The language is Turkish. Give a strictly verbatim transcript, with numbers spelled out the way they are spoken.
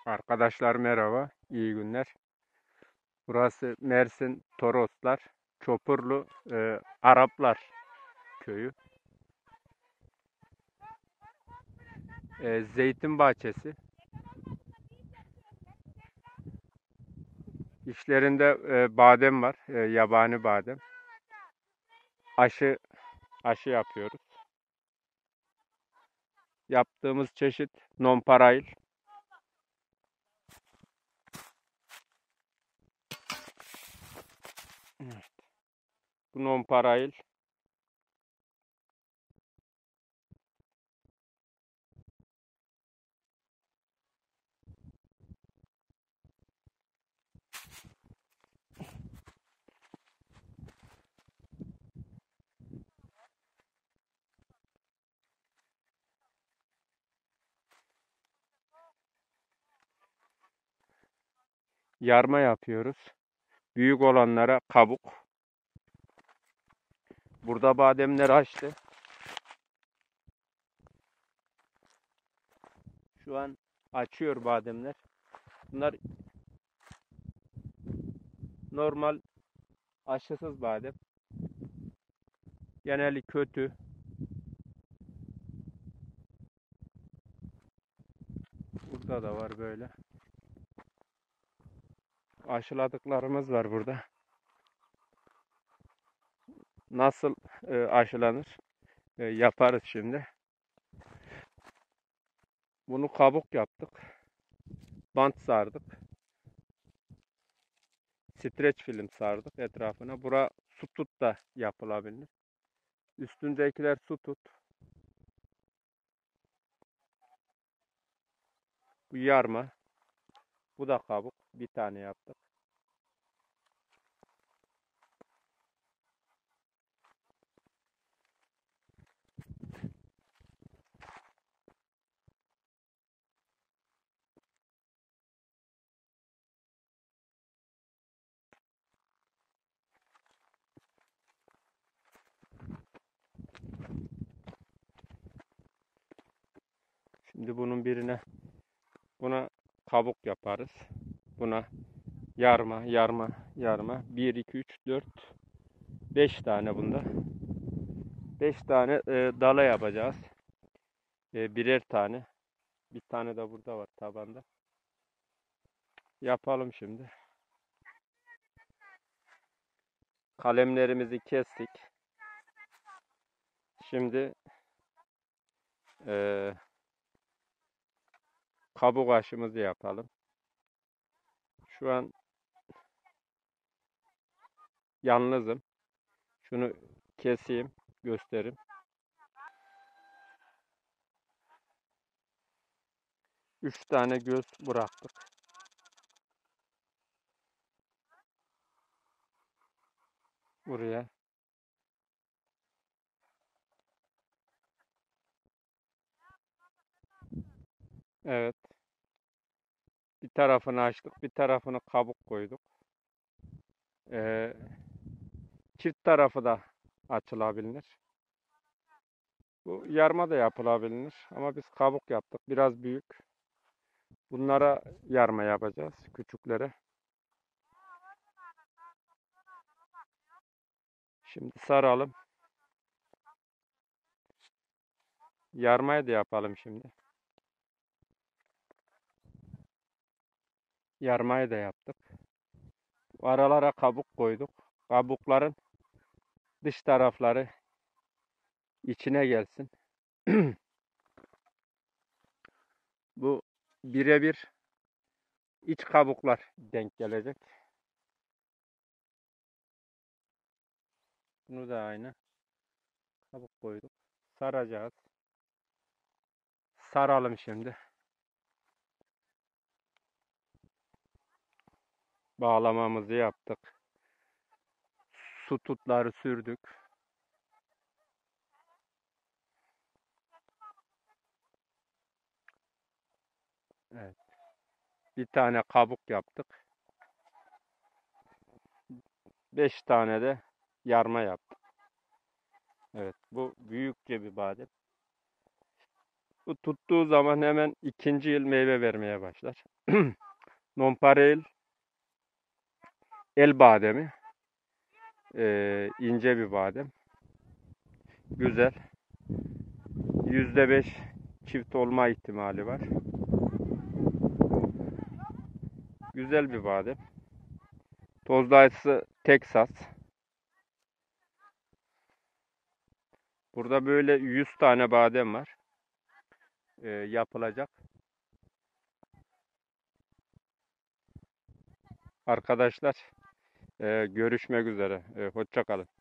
Arkadaşlar merhaba, iyi günler. Burası Mersin Toroslar, Çopurlu e, Araplar köyü. E, zeytin bahçesi. İçlerinde e, badem var, e, yabani badem. Aşı aşı yapıyoruz. Yaptığımız çeşit nonpareil. Bu nonpareil. Yarma yapıyoruz. Büyük olanlara kabuk. Burada bademler açtı. Şu an açıyor bademler. Bunlar normal aşısız badem. Geneli kötü. Burada da var böyle. Aşıladıklarımız var burada. Nasıl e, aşılanır? E, yaparız şimdi. Bunu kabuk yaptık. Bant sardık. Streç film sardık etrafına. Bura su tut da yapılabilir. Üstündekiler su tut. Bu yarma. Bu da kabuk. Bir tane yaptık. Şimdi bunun birine buna kabuk yaparız. Buna yarma, yarma, yarma. bir, iki, üç, dört, beş tane bunda. beş tane e, dala yapacağız. E, birer tane. Bir tane de burada var tabanda. Yapalım şimdi. Kalemlerimizi kestik. Şimdi e, kabuk aşımızı yapalım. Şu an yalnızım. Şunu keseyim, göstereyim. Üç tane göz bıraktık. Buraya. Evet. Bir tarafını açtık, bir tarafını kabuk koyduk. Ee, çift tarafı da açılabilir. Bu yarma da yapılabilir ama biz kabuk yaptık. Biraz büyük. Bunlara yarma yapacağız, küçüklere. Şimdi saralım. Yarmayı da yapalım şimdi. Yarmayı da yaptık. Aralara kabuk koyduk. Kabukların dış tarafları içine gelsin. Bu birebir iç kabuklar denk gelecek. Bunu da aynı kabuk koyduk. Saracağız. Saralım şimdi. Bağlamamızı yaptık. Su tutları sürdük. Evet. Bir tane kabuk yaptık. Beş tane de yarma yaptık. Evet. Bu büyükçe bir badem. Bu tuttuğu zaman hemen ikinci yıl meyve vermeye başlar. Nonpareil el bademi. Ee, ince bir badem. Güzel. yüzde beş çift olma ihtimali var. Güzel bir badem. Tozlayıcısı Texas. Burada böyle yüz tane badem var. Ee, yapılacak. Arkadaşlar, e, görüşmek üzere. E, hoşça kalın.